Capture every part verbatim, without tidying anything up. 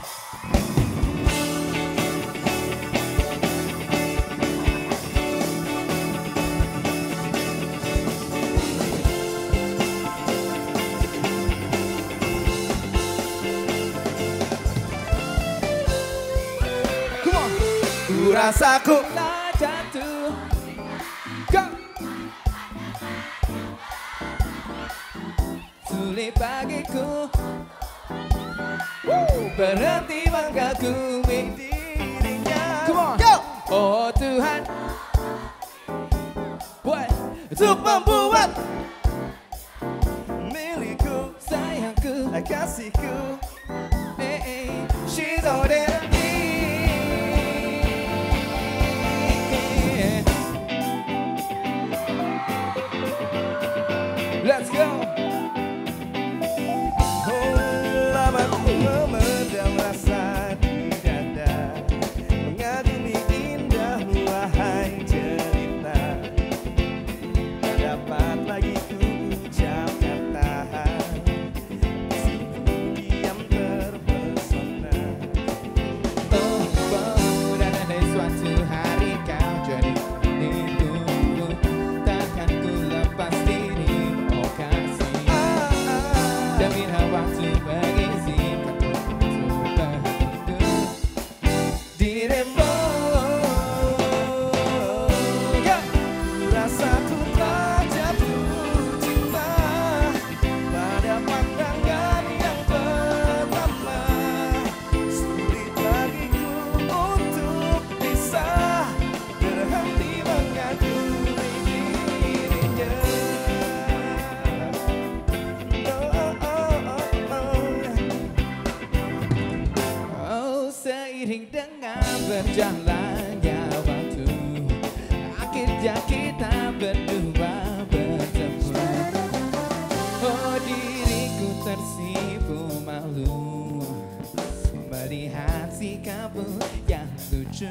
Ku rasa ku telah jatuh. Go. Sulit bagiku Woo. Berhenti mengagumi dirinya. Come on. Go. Oh Tuhan, buat untuk membuat milikku, sayangku, kasihku. Hey, hey. She's all that I need. Let's go. Oh, lama ku memendam rasa di dada, mengagumi indahmu wahai cerita. Tak dapat lagi ku ucap kata, ku diam terpesona. Oh, oh, dan ada suatu hari kau jadi hidupku, takkan ku lepas dirimu. Demi waktu mengizinkan untuk berhidup dirimu. Ku rasa ku telah jatuh cinta pada pandangan yang pertama. Sulit bagiku untuk bisa berhenti mengagumi dirinya. Seiring dengan berjalannya waktu, akhirnya kita berdua bertemu. Oh diriku tersipu malu melihat sikapmu yang lucu.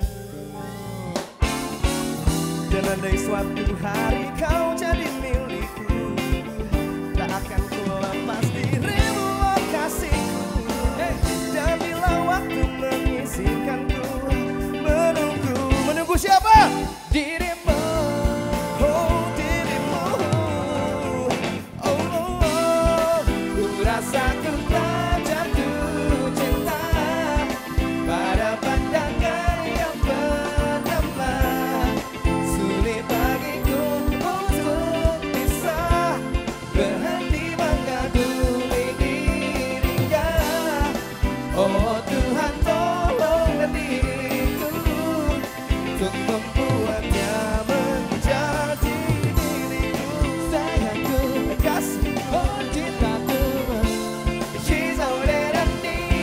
Dan andai suatu hari kau jadi milikku, tak akan ku lepas dirimu, oh kasihku. Dan bila waktu mengizinkanku menunggu, menunggu siapa? Dirimu. Oh dirimu. Oh, oh, oh. Ku rasa ku telah jatuh cinta pada pandangan yang pertama. Sulit bagiku untuk bisa berhenti mengagumi dirinya. Oh Tuhan tolonglah diriku untuk membuatnya menjadi diriku, sayangku, kasihku, oh cintaku. She's all that I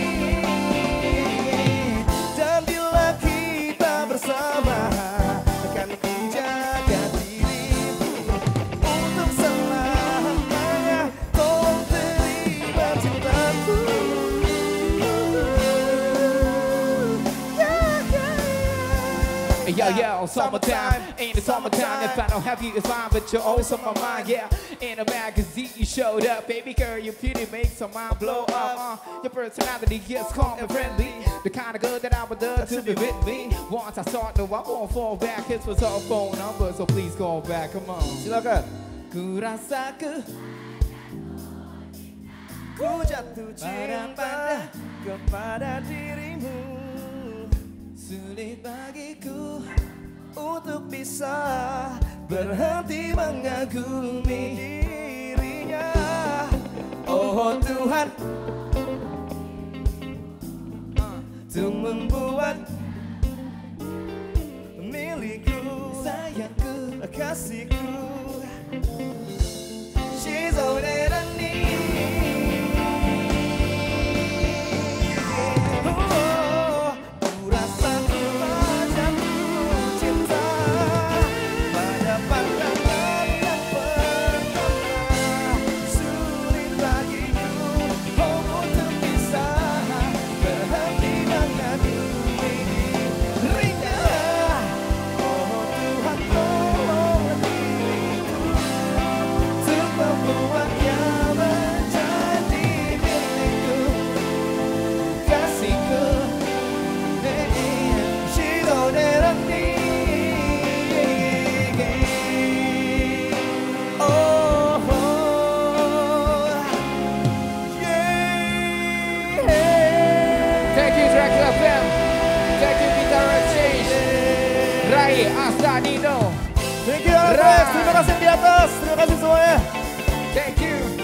need. Dan bila kita bersama, akan ku jaga dirimu untuk selamanya. Tolong terima cintaku. Yo, yo, summertime, ain't the summertime. If I don't have you, it's fine, but you're always on my mind, yeah. In a magazine, you showed up, baby girl, your beauty makes my mind blow up. Uh, your personality gets calm and friendly, the kind of girl that I would love to be with me. Once I start, no, I won't fall back. His was our phone number, so please call back. Come on. Silakan. Ku rasa ku ku jatuh cinta kepada dirimu. Sulit bagiku untuk bisa berhenti mengagumi dirinya. Oh Tuhan, untuk membuat milikku, sayangku, kasihku. She's all that I need. Membuatnya Rai Asanino. Thank you Alex, terima kasih yang di atas, terima kasih semuanya. Thank you.